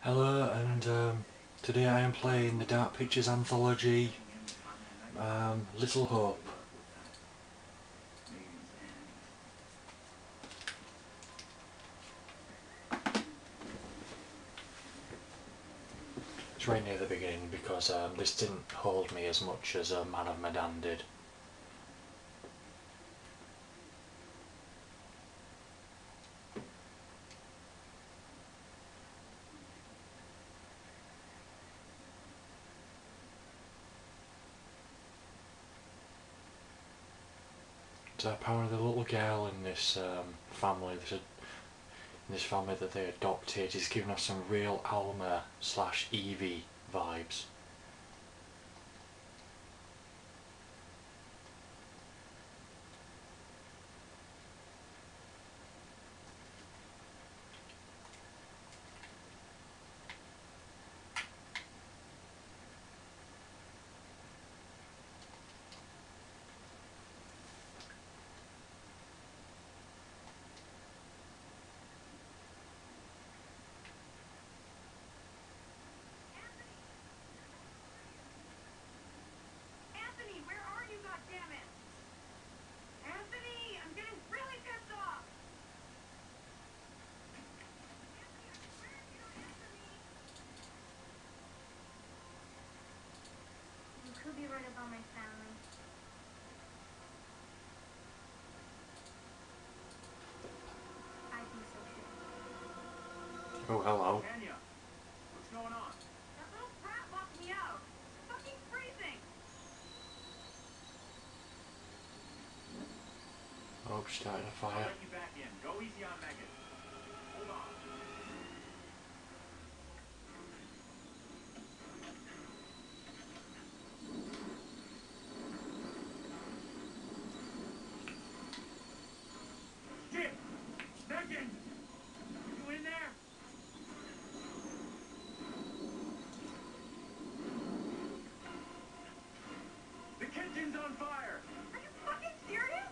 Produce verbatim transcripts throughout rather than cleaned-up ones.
Hello, and um, today I am playing the Dark Pictures anthology, um, Little Hope. It's right near the beginning because um, this didn't hold me as much as uh, Man of Medan did. So apparently the little girl in this um, family, this, in this family that they adopted, is giving us some real Alma slash Evie vibes. Anthony, where are you, goddammit? Anthony, I'm getting really pissed off. Anthony, I swear to you, Anthony. You could be right about my family. I think so too. Oh, hello. Kenya, what's going on? That little brat locked me out. It's fucking freezing. Oh, she's starting a I'll fire. let you back in. Go easy on Megan. Hold on. Shit! Megan! You in there? The kitchen's on fire! Are you fucking serious?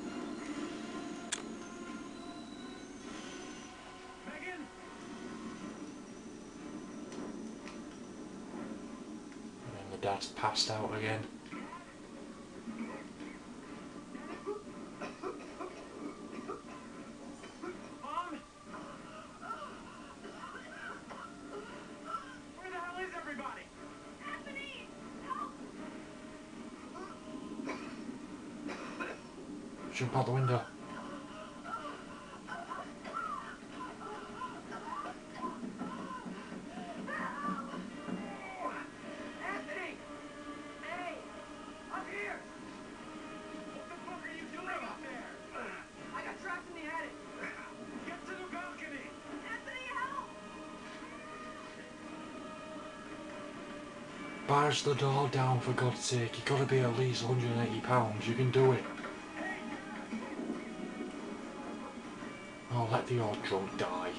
Megan! And the dad's passed out again. Mom? Where the hell is everybody? Anthony, help! Jump out the window. Anthony! Hey! Up here! What the fuck are you doing up there? I got trapped in the attic. Get to the balcony! Anthony, help! Barge the door down, for God's sake. You've got to be at least one hundred and eighty pounds. You can do it. Oh, let the old drunk die.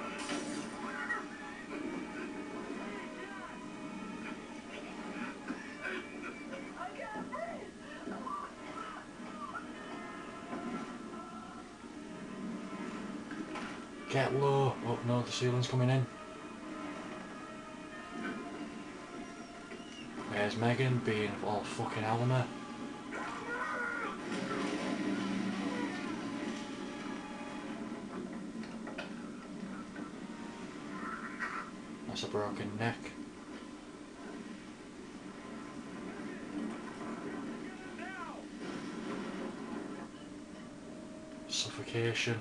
I can't breathe. Get low. Oh no, the ceiling's coming in. There's Megan being all fucking Alma. That's a broken neck. Now! Suffocation.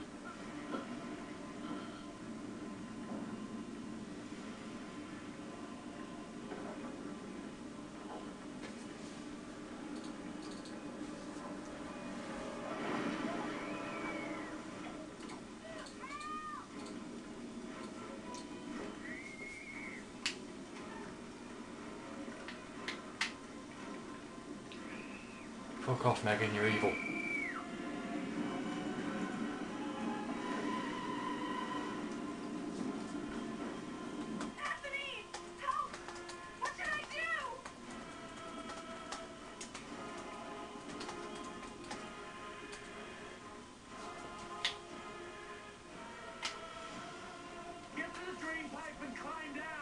Fuck off, Megan, you're evil. Anthony, help! What should I do? Get to the drain pipe and climb down!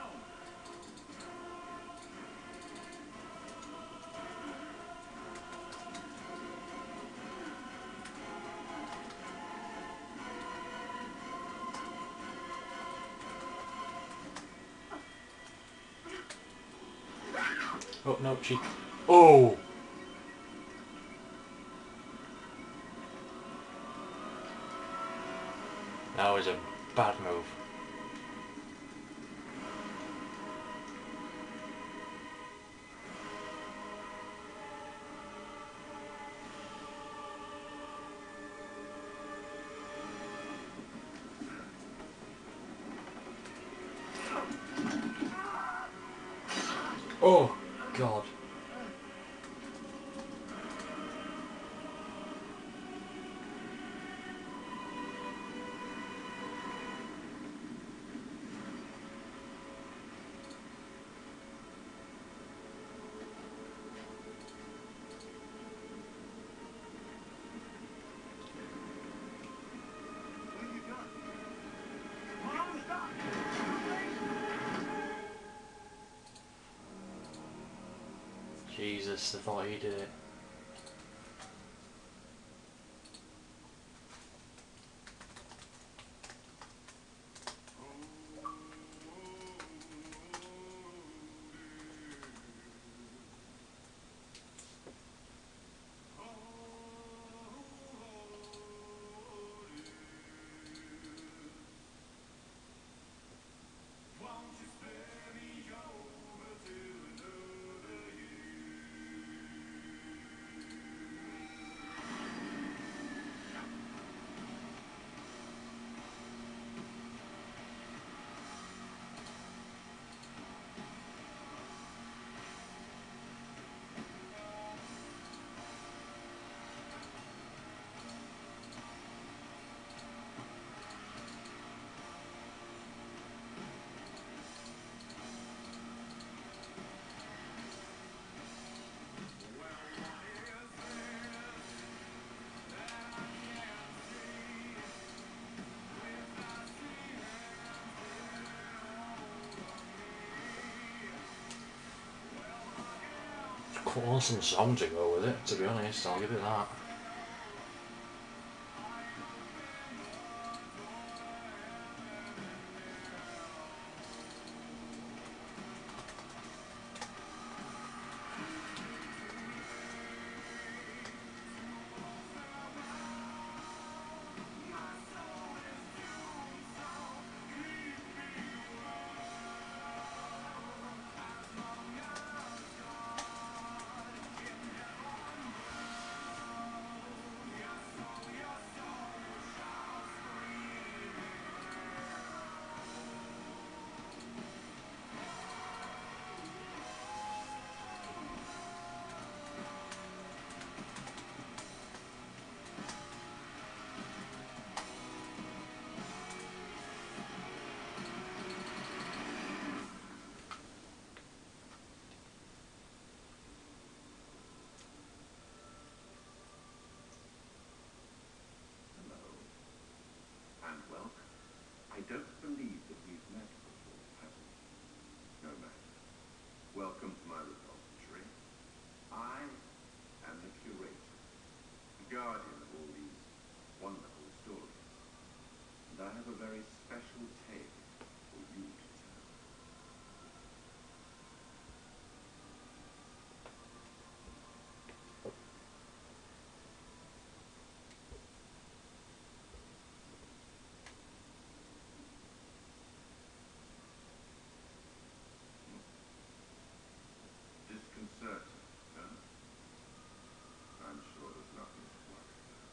Oh no, she... Oh! That was a bad move. Oh, God. What have you done? Mom, stop! Jesus, I thought he did it. Quite awesome song to go with it, to be honest, I'll give it that. And welcome. I don't believe that we've met before, have we? No matter. Welcome to my repository. I am the curator, the guardian of all these wonderful stories. And I have a very special tale for you to tell. Disconcerting, huh? I'm sure there's nothing to worry about.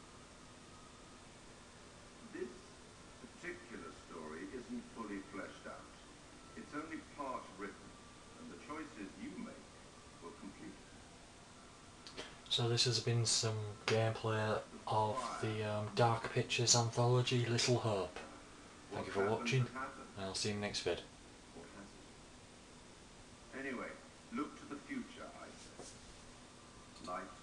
This particular story isn't fully fleshed out. It's only part written, and the choices you make will complete it. So this has been some gameplay of the um, Dark Pictures anthology, Little Hope. Thank you for What watching, happened has happened. and I'll see you in the next vid. Or has it? Anyway, look to the future, I say. Lights